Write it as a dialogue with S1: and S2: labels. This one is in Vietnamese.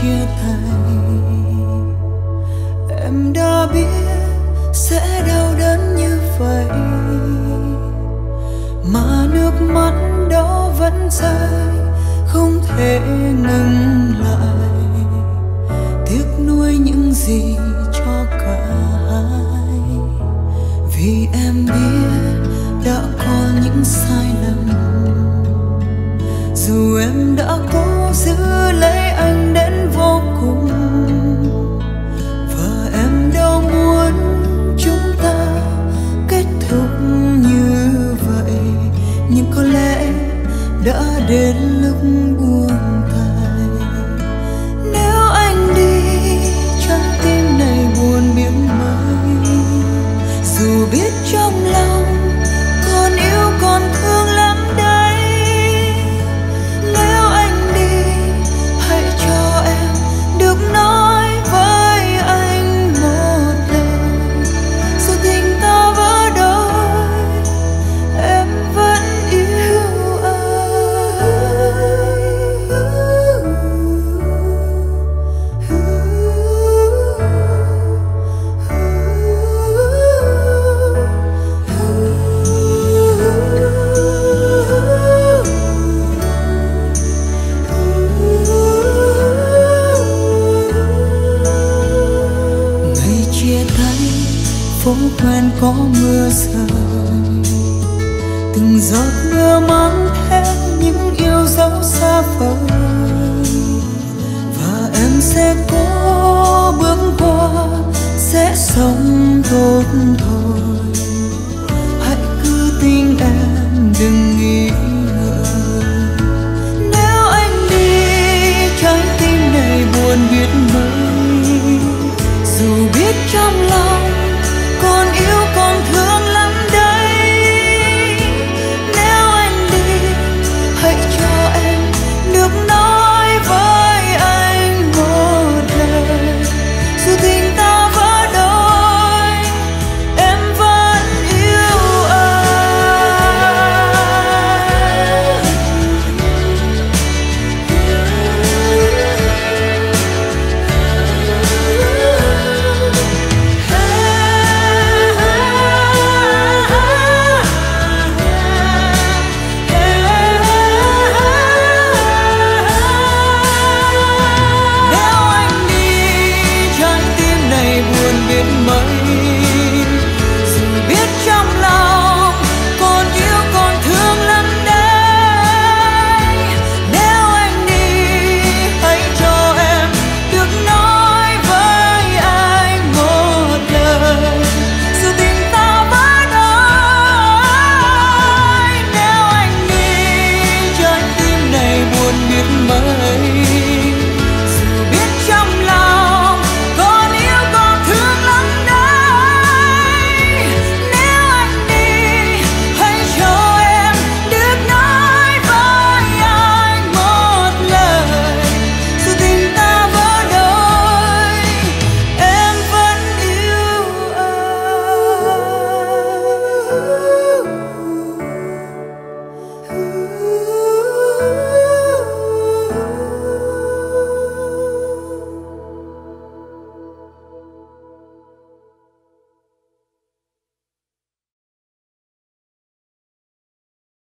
S1: chia tay, em đã biết sẽ đau đớn như vậy, mà nước mắt đó vẫn rơi không thể ngừng lại, tiếc nuối những gì cho cả hai. Vì em biết đã có những sai lầm, dù em đã cố giữ lấy anh đến vô cùng, và em đâu muốn chúng ta kết thúc như vậy, nhưng có lẽ đã đến lúc buông tay. Nếu anh đi, trái tim này buồn biết mấy, dù biết trong lòng còn yêu còn thương lắm đấy. Nếu anh đi, hãy cho em được nói với anh một lời, dù tình ta vỡ đôi, em vẫn yêu ngày chia tay phố quen có mưa rơi, từng giọt mưa mang theo những yêu dấu xa vời, và em sẽ